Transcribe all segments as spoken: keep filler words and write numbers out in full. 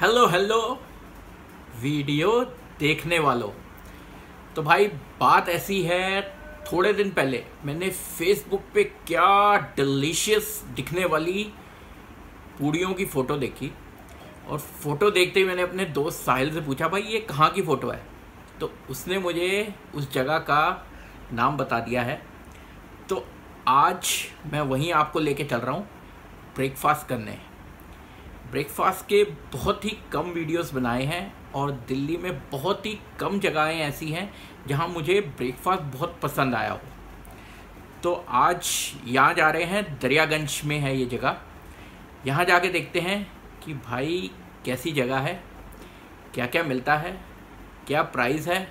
Hello hello video देखने वालों। तो भाई बात ऐसी है, थोड़े दिन पहले मैंने फेसबुक पे क्या डिलीशियस दिखने वाली पूड़ियों की फ़ोटो देखी और फ़ोटो देखते ही मैंने अपने दोस्त साहिल से पूछा, भाई ये कहाँ की फ़ोटो है। तो उसने मुझे उस जगह का नाम बता दिया है। तो आज मैं वहीं आपको लेके चल रहा हूँ ब्रेकफास्ट करने। ब्रेकफास्ट के बहुत ही कम वीडियोस बनाए हैं और दिल्ली में बहुत ही कम जगहें ऐसी हैं जहां मुझे ब्रेकफास्ट बहुत पसंद आया हो। तो आज यहाँ जा रहे हैं, दरियागंज में है ये जगह। यहाँ जाके देखते हैं कि भाई कैसी जगह है, क्या क्या मिलता है, क्या प्राइस है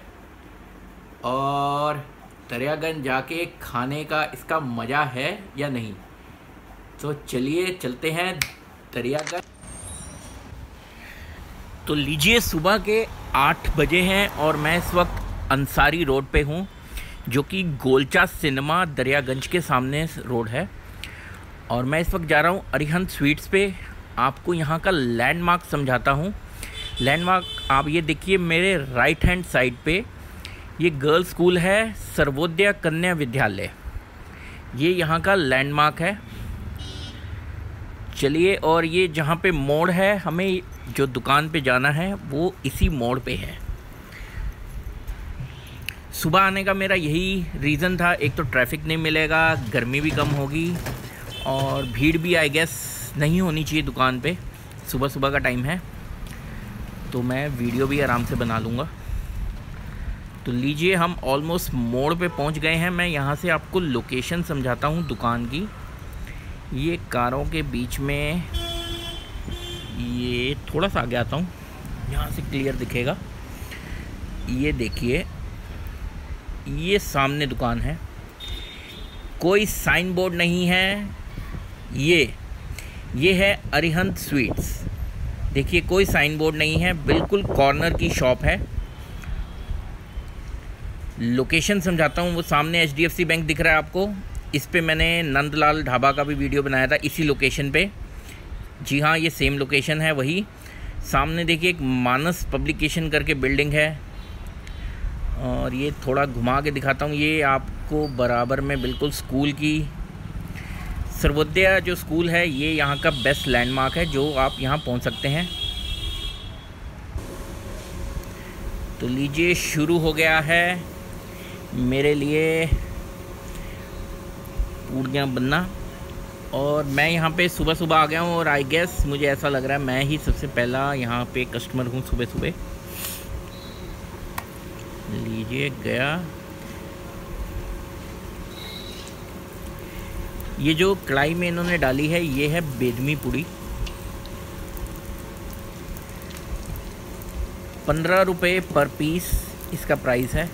और दरियागंज जाके खाने का इसका मज़ा है या नहीं। तो चलिए चलते हैं दरियागंज। तो लीजिए, सुबह के आठ बजे हैं और मैं इस वक्त अंसारी रोड पे हूँ, जो कि गोलचा सिनेमा दरियागंज के सामने रोड है। और मैं इस वक्त जा रहा हूँ अरिहंत स्वीट्स पे। आपको यहाँ का लैंडमार्क समझाता हूँ। लैंडमार्क आप ये देखिए, मेरे राइट हैंड साइड पे ये गर्ल्स स्कूल है, सर्वोदय कन्या विद्यालय। ये यहाँ का लैंडमार्क है। चलिए, और ये जहाँ पे मोड़ है, हमें जो दुकान पे जाना है वो इसी मोड़ पे है। सुबह आने का मेरा यही रीज़न था, एक तो ट्रैफिक नहीं मिलेगा, गर्मी भी कम होगी और भीड़ भी आई गेस नहीं होनी चाहिए दुकान पे। सुबह सुबह का टाइम है तो मैं वीडियो भी आराम से बना लूँगा। तो लीजिए, हम ऑलमोस्ट मोड़ पे पहुँच गए हैं। मैं यहाँ से आपको लोकेशन समझाता हूँ दुकान की। ये कारों के बीच में, ये थोड़ा सा आगे आता हूँ, यहाँ से क्लियर दिखेगा। ये देखिए, ये सामने दुकान है, कोई साइन बोर्ड नहीं है। ये ये है अरिहंत स्वीट्स। देखिए, कोई साइन बोर्ड नहीं है, बिल्कुल कॉर्नर की शॉप है। लोकेशन समझाता हूँ। वो सामने H D F C bank दिख रहा है आपको, इस पे मैंने नंदलाल ढाबा का भी वीडियो बनाया था इसी लोकेशन पे। जी हाँ, ये सेम लोकेशन है वही। सामने देखिए एक मानस पब्लिकेशन करके बिल्डिंग है। और ये थोड़ा घुमा के दिखाता हूँ, ये आपको बराबर में बिल्कुल स्कूल की, सर्वोदय जो स्कूल है, ये यहाँ का बेस्ट लैंडमार्क है जो आप यहाँ पहुँच सकते हैं। तो लीजिए, शुरू हो गया है मेरे लिए पूड़ियाँ बनना। और मैं यहाँ पे सुबह सुबह आ गया हूँ और आई गेस मुझे ऐसा लग रहा है मैं ही सबसे पहला यहाँ पे कस्टमर हूँ सुबह सुबह। लीजिए, गया। ये जो कढ़ाई में इन्होंने डाली है, ये है बेदमी पूड़ी। पंद्रह रुपये पर पीस इसका प्राइस है।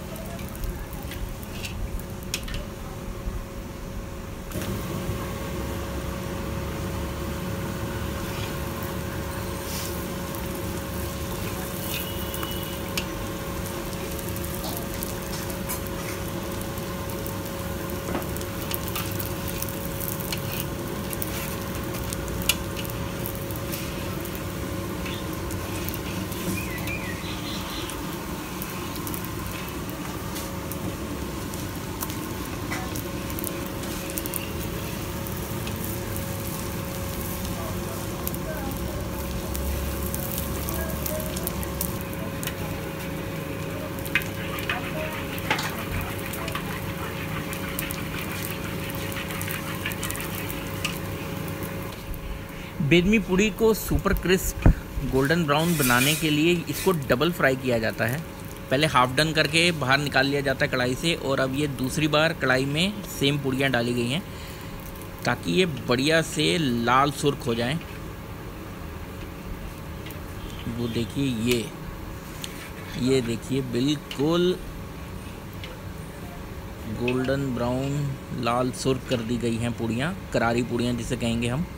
बेदमी पूड़ी को सुपर क्रिस्प गोल्डन ब्राउन बनाने के लिए इसको डबल फ्राई किया जाता है। पहले हाफ डन करके बाहर निकाल लिया जाता है कढ़ाई से, और अब ये दूसरी बार कढ़ाई में सेम पूड़ियाँ डाली गई हैं ताकि ये बढ़िया से लाल सुर्ख हो जाएं। वो देखिए, ये ये देखिए, बिल्कुल गोल्डन ब्राउन लाल सुर्ख कर दी गई हैं पूड़ियाँ, करारी पूड़ियाँ जिसे कहेंगे हम।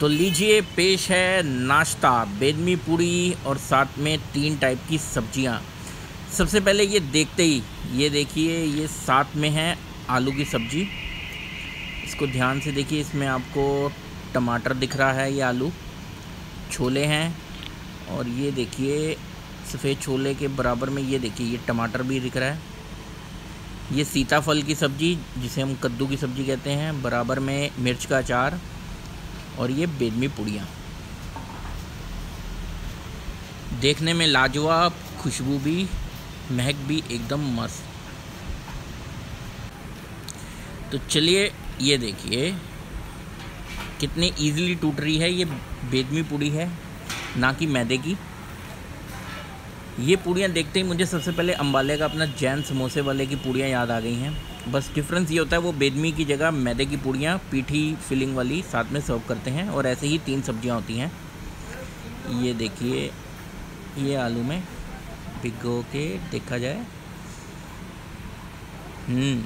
तो लीजिए, पेश है नाश्ता, बेदमी पूड़ी और साथ में तीन टाइप की सब्जियां। सबसे पहले ये देखते ही ये देखिए, ये साथ में है आलू की सब्जी। इसको ध्यान से देखिए, इसमें आपको टमाटर दिख रहा है, ये आलू, छोले हैं, और ये देखिए सफ़ेद छोले के बराबर में ये देखिए ये टमाटर भी दिख रहा है। ये सीताफल की सब्ज़ी जिसे हम कद्दू की सब्ज़ी कहते हैं, बराबर में मिर्च का अचार, और ये बेदमी पूड़ियाँ। देखने में लाजवाब, खुशबू भी, महक भी एकदम मस्त। तो चलिए, ये देखिए कितनी इजीली टूट रही है। ये बेदमी पूड़ी है, ना कि मैदे की। ये पूड़ियाँ देखते ही मुझे सबसे पहले अंबाले का अपना जैन समोसे वाले की पूड़ियाँ याद आ गई हैं। बस डिफरेंस ये होता है, वो बेदमी की जगह मैदे की पूड़ियाँ पीठी फिलिंग वाली साथ में सर्व करते हैं, और ऐसे ही तीन सब्जियाँ होती हैं। ये देखिए, ये आलू में भिगो के देखा जाए। हम्म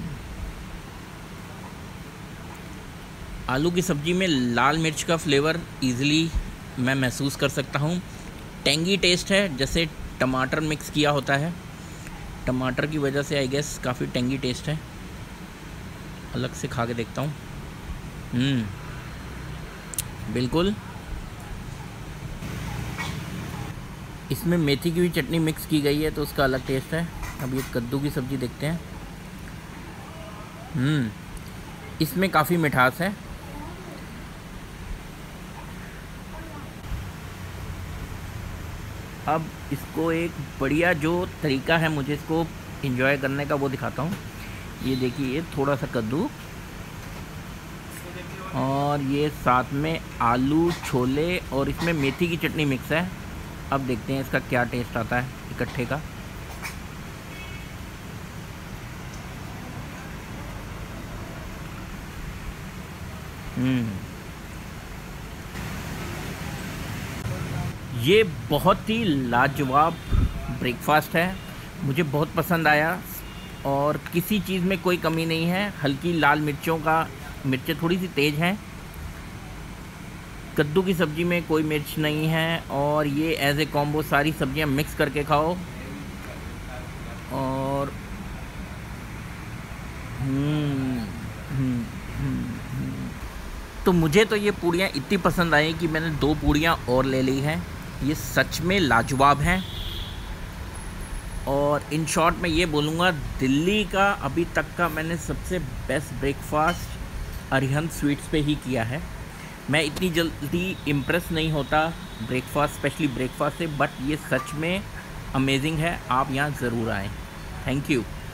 आलू की सब्ज़ी में लाल मिर्च का फ्लेवर इजीली मैं महसूस कर सकता हूँ। टेंगी टेस्ट है, जैसे टमाटर मिक्स किया होता है, टमाटर की वजह से आई गेस काफ़ी टेंगी टेस्ट है। अलग से खा के देखता हूँ। हम्म बिल्कुल, इसमें मेथी की भी चटनी मिक्स की गई है तो उसका अलग टेस्ट है। अब ये कद्दू की सब्ज़ी देखते हैं। हम्म इसमें काफ़ी मिठास है। अब इसको एक बढ़िया जो तरीका है मुझे इसको एंजॉय करने का वो दिखाता हूँ। ये देखिए, ये थोड़ा सा कद्दू और ये साथ में आलू, छोले, और इसमें मेथी की चटनी मिक्स है। अब देखते हैं इसका क्या टेस्ट आता है इकट्ठे का। हम्म ये बहुत ही लाजवाब ब्रेकफास्ट है, मुझे बहुत पसंद आया, और किसी चीज़ में कोई कमी नहीं है। हल्की लाल मिर्चों का, मिर्चें थोड़ी सी तेज़ हैं। कद्दू की सब्ज़ी में कोई मिर्च नहीं है, और ये एज ए कॉम्बो सारी सब्जियां मिक्स करके खाओ। और हम्म हम्म हम्म हम्म। तो मुझे तो ये पूड़ियाँ इतनी पसंद आई कि मैंने दो पूड़ियाँ और ले ली हैं। ये सच में लाजवाब हैं, और इन शॉर्ट मैं ये बोलूँगा, दिल्ली का अभी तक का मैंने सबसे बेस्ट ब्रेकफास्ट अरिहंत स्वीट्स पे ही किया है। मैं इतनी जल्दी इम्प्रेस नहीं होता ब्रेकफास्ट, स्पेशली ब्रेकफास्ट से, बट ये सच में अमेजिंग है। आप यहाँ ज़रूर आएँ। Thank you.